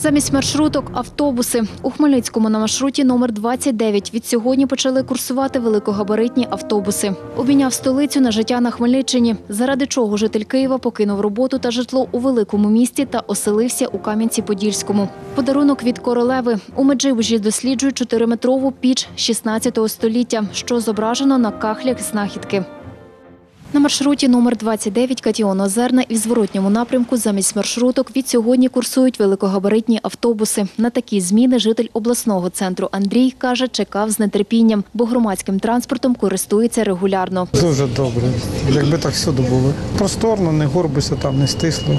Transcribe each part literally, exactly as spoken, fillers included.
Замість маршруток – автобуси. У Хмельницькому на маршруті номер двадцять дев'ять від сьогодні почали курсувати великогабаритні автобуси. Обміняв столицю на життя на Хмельниччині, заради чого житель Києва покинув роботу та житло у великому місті та оселився у Кам'янці-Подільському. Подарунок від королеви. У Меджибужі досліджують чотириметрову піч шістнадцятого століття, що зображено на кахлях знахідки. На маршруті номер двадцять дев'ять Катіон-Озерна і в зворотньому напрямку замість маршруток від сьогодні курсують великогабаритні автобуси. На такі зміни житель обласного центру Андрій, каже, чекав з нетерпінням, бо громадським транспортом користується регулярно. Дуже добре, якби так всюди було. Просторно, не горбися там, не стисло.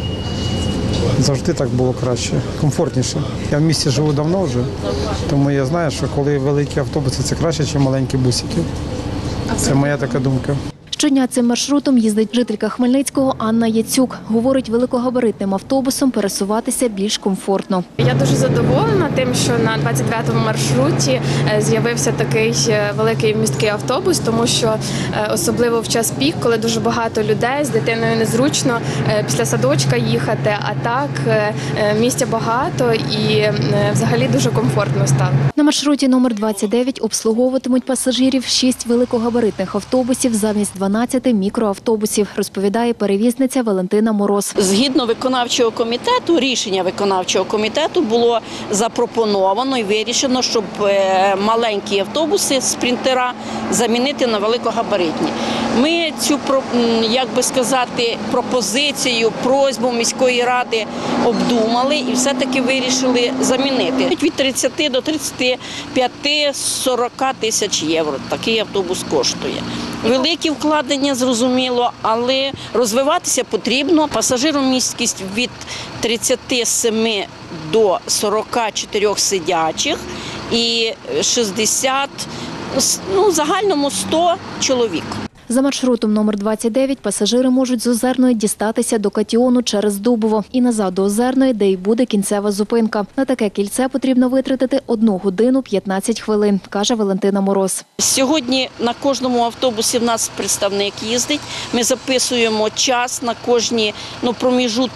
Завжди так було краще, комфортніше. Я в місті живу давно вже, тому я знаю, що коли великі автобуси – це краще, ніж маленькі бусики. Це моя така думка. Щодня цим маршрутом їздить жителька Хмельницького Анна Яцюк. Говорить, великогабаритним автобусом пересуватися більш комфортно. Я дуже задоволена тим, що на двадцять дев'ятому маршруті з'явився такий великий місткий автобус, тому що особливо в час пік, коли дуже багато людей, з дитиною незручно після садочка їхати, а так місця багато і взагалі дуже комфортно стало. На маршруті номер двадцять дев'ять обслуговуватимуть пасажирів шість великогабаритних автобусів замість дванадцяти мікроавтобусів, розповідає перевізниця Валентина Мороз. Згідно виконавчого комітету, рішення виконавчого комітету було запропоновано і вирішено, щоб маленькі автобуси, спринтера, замінити на великогабаритні. Ми цю, як би сказати, пропозицію, просьбу міської ради обдумали і все-таки вирішили замінити. Від тридцяти до тридцяти п'яти - сорока тисяч євро такий автобус коштує. Великі вкладення, зрозуміло, але розвиватися потрібно. Пасажиромісткість від тридцяти семи до сорока чотирьох сидячих і шістдесят, ну, в загальному сто чоловік. За маршрутом номер двадцять дев'ять пасажири можуть з Озерної дістатися до Катіону через Дубово і назад до Озерної, де й буде кінцева зупинка. На таке кільце потрібно витратити одну годину п'ятнадцять хвилин, каже Валентина Мороз. Сьогодні на кожному автобусі в нас представник їздить. Ми записуємо час на кожні, ну, проміжут,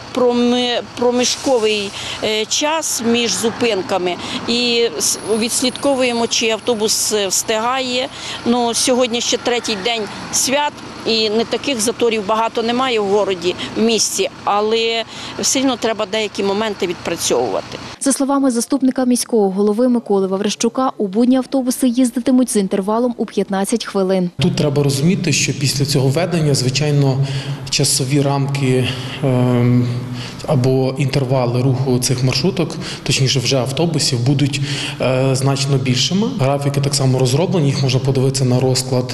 проміжковий час між зупинками і відслідковуємо, чи автобус встигає. Ну, сьогодні ще третій день свят, і не таких заторів багато немає в городі, в місті, але все одно треба деякі моменти відпрацьовувати. За словами заступника міського голови Миколи Ваврищука, у будні автобуси їздитимуть з інтервалом у п'ятнадцять хвилин. Тут треба розуміти, що після цього введення, звичайно, часові рамки е або інтервали руху цих маршруток, точніше вже автобусів, будуть е значно більшими. Графіки так само розроблені, їх можна подивитися на розклад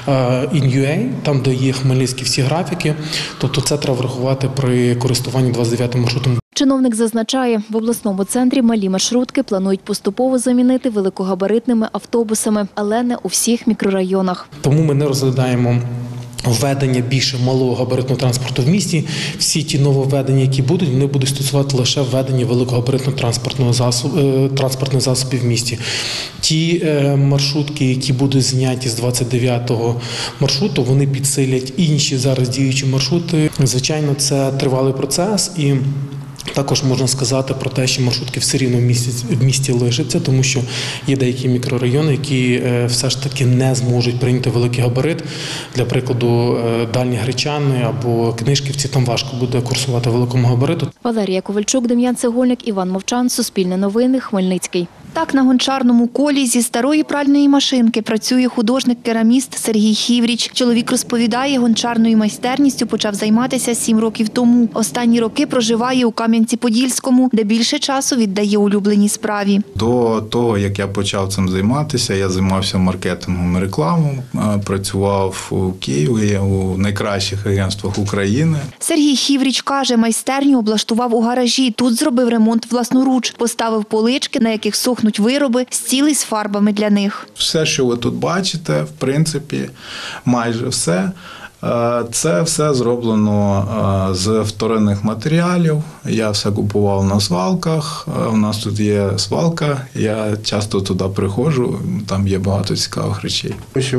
ін ю ей, там, де є хмельницькі всі графіки. Тобто це треба врахувати при користуванні двадцять дев'ятим маршрутом. Чиновник зазначає, в обласному центрі малі маршрутки планують поступово замінити великогабаритними автобусами, але не у всіх мікрорайонах. Тому ми не розглядаємо введення більше малого габаритного транспорту в місті. Всі ті нововведення, які будуть, вони будуть стосувати лише введення великогабаритного транспортного засобу, транспортних засобів в місті. Ті маршрутки, які будуть зняті з двадцять дев'ятого маршруту, вони підсилять інші зараз діючі маршрути. Звичайно, це тривалий процес і також можна сказати про те, що маршрутки все рівно в місті, в місті лишаться, тому що є деякі мікрорайони, які все ж таки не зможуть прийняти великий габарит. Для прикладу, Дальні Гречани або Книжківці, там важко буде курсувати великому габариту. Валерія Ковальчук, Дем'ян Цегольник, Іван Мовчан, Суспільне новини, Хмельницький. Так на гончарному колі зі старої пральної машинки працює художник-кераміст Сергій Хівріч. Чоловік розповідає, гончарною майстерністю почав займатися сім років тому. Останні роки проживає у Кам'янці-Подільському, де більше часу віддає улюбленій справі. До того, як я почав цим займатися, я займався маркетингом і рекламою, працював у Києві, у найкращих агентствах України. Сергій Хівріч каже, майстерню облаштував у гаражі. Тут зробив ремонт власноруч, поставив полички, на яких сохнуть вироби, стіли з фарбами для них. Все, що ви тут бачите, в принципі, майже все, це все зроблено з вторинних матеріалів. Я все купував на свалках. У нас тут є свалка, я часто туди приходжу, там є багато цікавих речей. Щоб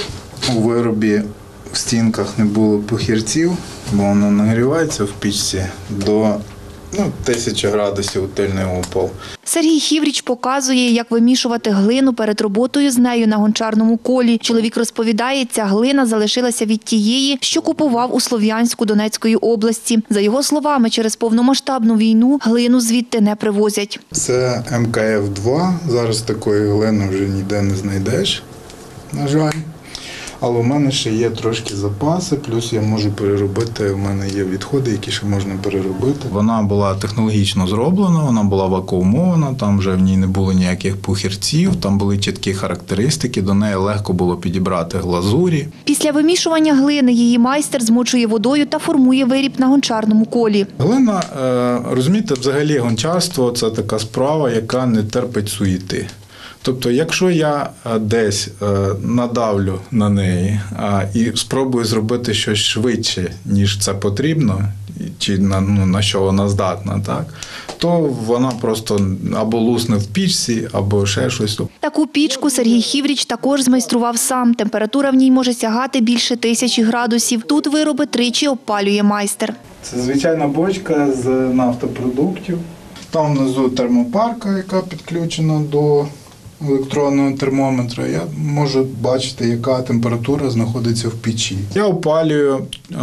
у виробі в стінках не було похирців, бо воно нагрівається в пічці до Ну, тисяча градусів утильний опал. Сергій Хівріч показує, як вимішувати глину перед роботою з нею на гончарному колі. Чоловік розповідає, ця глина залишилася від тієї, що купував у Слов'янську Донецької області. За його словами, через повномасштабну війну глину звідти не привозять. Це ем ка еф два, зараз такої глини вже ніде не знайдеш, на жаль. Але у мене ще є трошки запаси, плюс я можу переробити, у мене є відходи, які ще можна переробити. Вона була технологічно зроблена, вона була вакуумована, там вже в ній не було ніяких пухірців, там були чіткі характеристики, до неї легко було підібрати глазурі. Після вимішування глини її майстер змочує водою та формує виріб на гончарному колі. Глина, розумієте, взагалі гончарство – це така справа, яка не терпить суєти. Тобто, якщо я десь надавлю на неї і спробую зробити щось швидше, ніж це потрібно, чи на, ну, на що вона здатна, так, то вона просто або лусне в пічці, або ще щось. Таку пічку Сергій Хівріч також змайстрував сам. Температура в ній може сягати більше тисячі градусів. Тут вироби тричі обпалює майстер. Це звичайна бочка з нафтопродуктів. Там внизу термопарка, яка підключена до електронного термометра, я можу бачити, яка температура знаходиться в печі. Я опалюю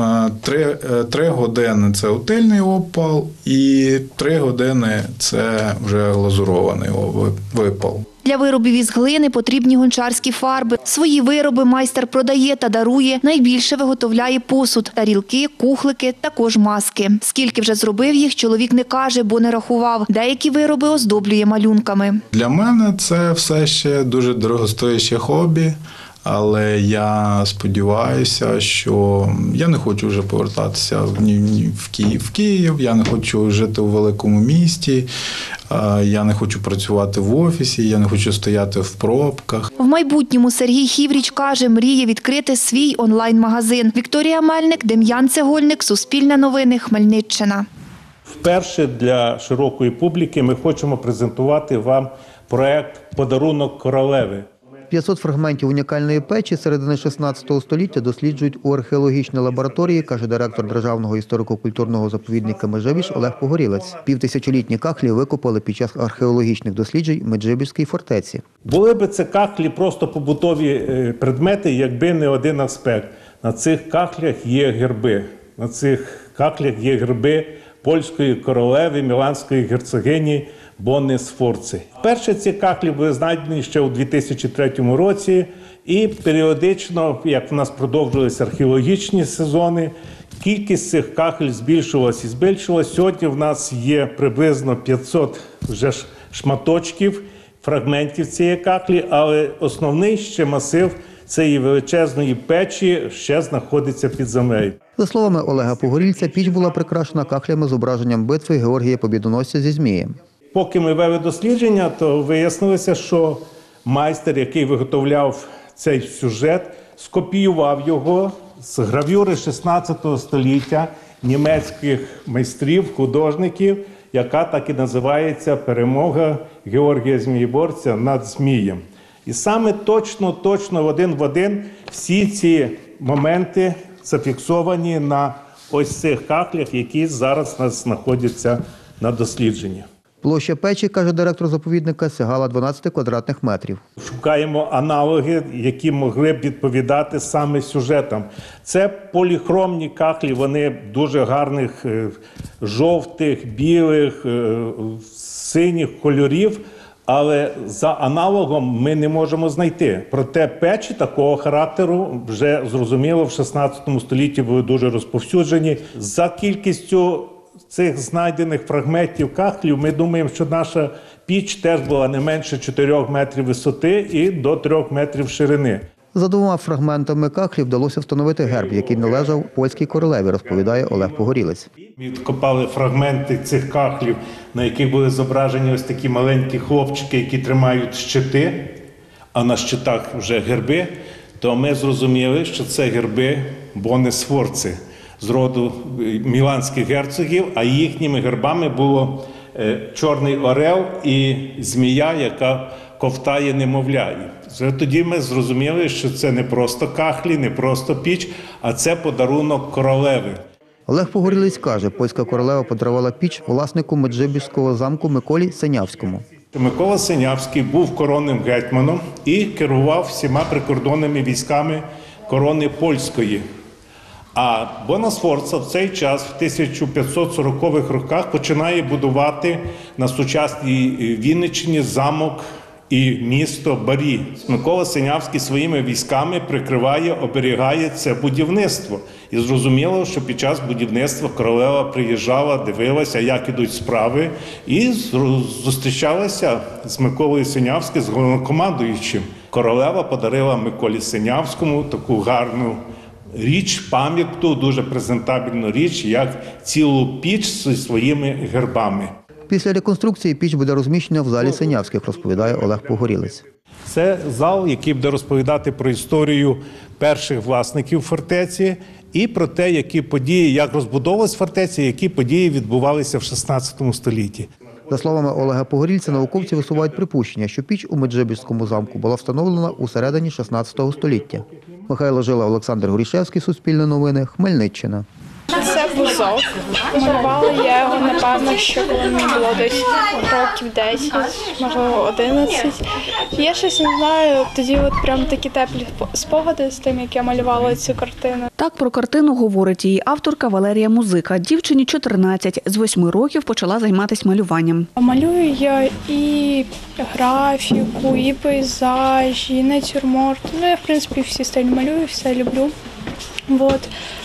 три години – це утильний опал, і три години – це вже глазурований випал. Для виробів із глини потрібні гончарські фарби. Свої вироби майстер продає та дарує. Найбільше виготовляє посуд – тарілки, кухлики, також маски. Скільки вже зробив їх, чоловік не каже, бо не рахував. Деякі вироби оздоблює малюнками. Для мене це все ще дуже дорогостояще хобі. Але я сподіваюся, що я не хочу вже повертатися в Київ, в Київ, я не хочу жити у великому місті, я не хочу працювати в офісі, я не хочу стояти в пробках. В майбутньому Сергій Хівріч каже, мріє відкрити свій онлайн-магазин. Вікторія Мельник, Дем'ян Цегольник, Суспільне новини, Хмельниччина. Вперше для широкої публіки ми хочемо презентувати вам проект «Подарунок королеви». п'ятсот фрагментів унікальної печі середини шістнадцятого століття досліджують у археологічній лабораторії, каже директор Державного історико-культурного заповідника Меджибіж Олег Погорілець. Півтисячолітні кахлі викопали під час археологічних досліджень в Меджибіжській фортеці. Були б це кахлі просто побутові предмети, якби не один аспект. На цих кахлях є герби. На цих кахлях є герби польської королеви, міланської герцогині Бонни Сфорци. Перші ці кахлі були знайдені ще у дві тисячі третьому році, і періодично, як в нас продовжувалися археологічні сезони, кількість цих кахель збільшувалась і збільшувалась. Сьогодні в нас є приблизно п'ятсот вже шматочків, фрагментів цієї кахлі, але основний ще масив цієї величезної печі ще знаходиться під землею. За словами Олега Погорільця, піч була прикрашена кахлями з зображенням битви Георгія Побєдоносця зі Змієм. Поки ми вели дослідження, то вияснилося, що майстер, який виготовляв цей сюжет, скопіював його з гравюри шістнадцятого століття німецьких майстрів, художників, яка так і називається «Перемога Георгія Змієборця над Змієм». І саме точно-точно в один в один всі ці моменти зафіксовані на ось цих кахлях, які зараз у нас знаходяться на дослідженні. Площа печі, каже директор заповідника, сягала дванадцять квадратних метрів. Шукаємо аналоги, які могли б відповідати саме сюжетам. Це поліхромні кахлі, вони дуже гарних жовтих, білих, синіх кольорів, але за аналогом ми не можемо знайти. Проте печі такого характеру вже, зрозуміло, в шістнадцятому столітті були дуже розповсюджені. За кількістю цих знайдених фрагментів кахлів ми думаємо, що наша піч теж була не менше чотирьох метрів висоти і до трьох метрів ширини. За двома фрагментами кахлі вдалося встановити герб, який належав польській королеві, розповідає Олег Погорілець. Відкопали фрагменти цих кахлів, на яких були зображені ось такі маленькі хлопчики, які тримають щити, а на щитах вже герби, то ми зрозуміли, що це герби Бонни Сфорци з роду міланських герцогів, а їхніми гербами було чорний орел і змія, яка ковтає немовля. Вже тоді ми зрозуміли, що це не просто кахлі, не просто піч, а це подарунок королеви. Олег Погорілець каже, польська королева подарувала піч власнику Меджибіжського замку Миколі Синявському. Микола Синявський був коронним гетьманом і керував всіма прикордонними військами корони польської. А Бонасфорца в цей час, в тисяча п'ятсот сорокових роках, починає будувати на сучасній Вінниччині замок і місто Барі. Микола Синявський своїми військами прикриває, оберігає це будівництво. І зрозуміло, що під час будівництва королева приїжджала, дивилася, як ідуть справи, і зустрічалася з Миколою Синявським, з головнокомандуючим. Королева подарила Миколі Синявському таку гарну річ, пам'ятку, дуже презентабельну річ, як цілу піч зі своїми гербами. Після реконструкції піч буде розміщена в залі Синявських, розповідає Олег Погорілець. Це зал, який буде розповідати про історію перших власників фортеці і про те, які події, як розбудовувалась фортеця, які події відбувалися в шістнадцятому столітті. За словами Олега Погорільця, науковці висувають припущення, що піч у Меджибіжському замку була встановлена у середині шістнадцятого століття. Михайло Жила, Олександр Горішевський, Суспільне новини, Хмельниччина. Це бузок. Зірвала я його, напевно, що коли мені було десь років десять, можливо, одинадцять. Я щось не знаю, тоді от прям такі теплі спогади з тим, як я малювала цю картину. Так про картину говорить її авторка Валерія Музика. Дівчині чотирнадцять, з восьми років почала займатися малюванням. Малюю я і графіку, і пейзажі, і натюрморт. Ну, я, в принципі, всі стилі малюю, все люблю. Вот.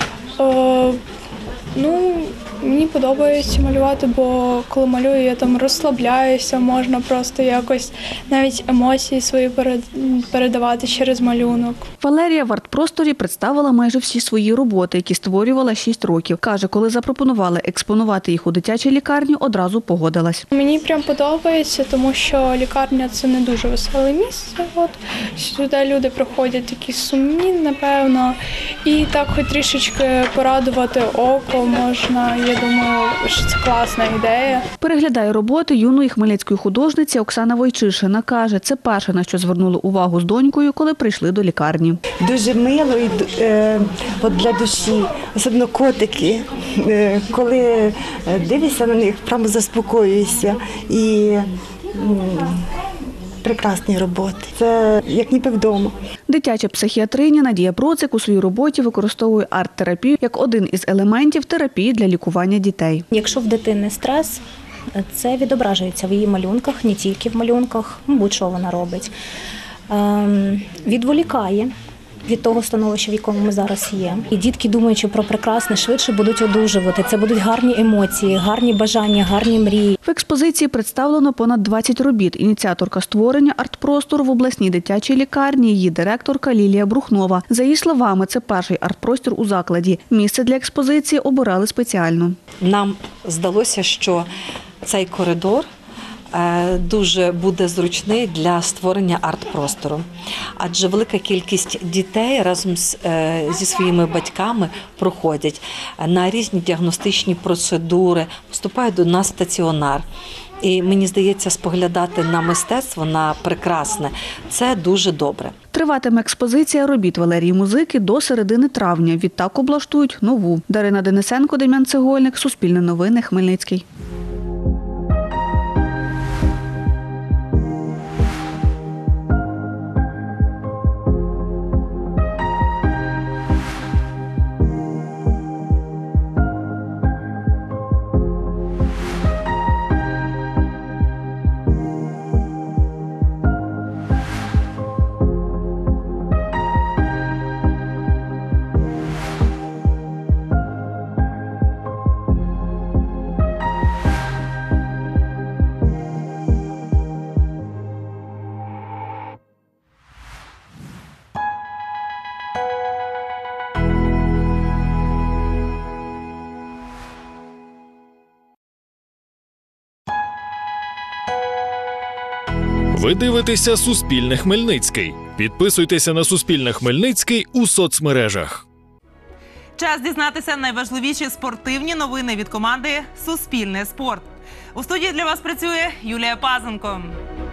О, ну, мені подобається малювати, бо коли малюю, я там розслабляюся, можна просто якось навіть емоції свої передавати через малюнок. Валерія в арт-просторі представила майже всі свої роботи, які створювала шість років. Каже, коли запропонували експонувати їх у дитячій лікарні, одразу погодилась. Мені прям подобається, тому що лікарня – це не дуже веселе місце. От. Сюди люди приходять такі сумні, напевно, і так хоч трішечки порадувати око можна. Я думаю, що це класна ідея. Переглядає роботи юної хмельницької художниці Оксана Войчишина. Каже, це перше, на що звернули увагу з донькою, коли прийшли до лікарні. Дуже мило і, е, от для душі, особливо котики. Е, коли дивишся на них, прямо заспокоюєшся. І м, прекрасні роботи. Це як ніби вдома. Дитяча психіатриня Надія Процик у своїй роботі використовує арт-терапію як один із елементів терапії для лікування дітей. Якщо в дитини стрес, це відображується в її малюнках, не тільки в малюнках, будь-що вона робить. Ем, відволікає від того становища, в якому ми зараз є. І дітки, думаючи про прекрасне, швидше будуть одужувати. Це будуть гарні емоції, гарні бажання, гарні мрії. В експозиції представлено понад двадцять робіт. Ініціаторка створення арт-простору в обласній дитячій лікарні, її директорка Лілія Брухнова. За її словами, це перший арт-простір у закладі. Місце для експозиції обирали спеціально. Нам здалося, що цей коридор дуже буде зручний для створення арт-простору. Адже велика кількість дітей разом з, зі своїми батьками проходять на різні діагностичні процедури, поступають до нас в стаціонар. І мені здається, споглядати на мистецтво, на прекрасне – це дуже добре. Триватиме експозиція робіт Валерії Музики до середини травня. Відтак облаштують нову. Дарина Денисенко, Дем'ян Цегольник, Суспільне новини, Хмельницький. Ви дивитеся Суспільне Хмельницький. Підписуйтеся на Суспільне Хмельницький у соцмережах. Час дізнатися найважливіші спортивні новини від команди «Суспільне спорт». У студії для вас працює Юлія Пазенко.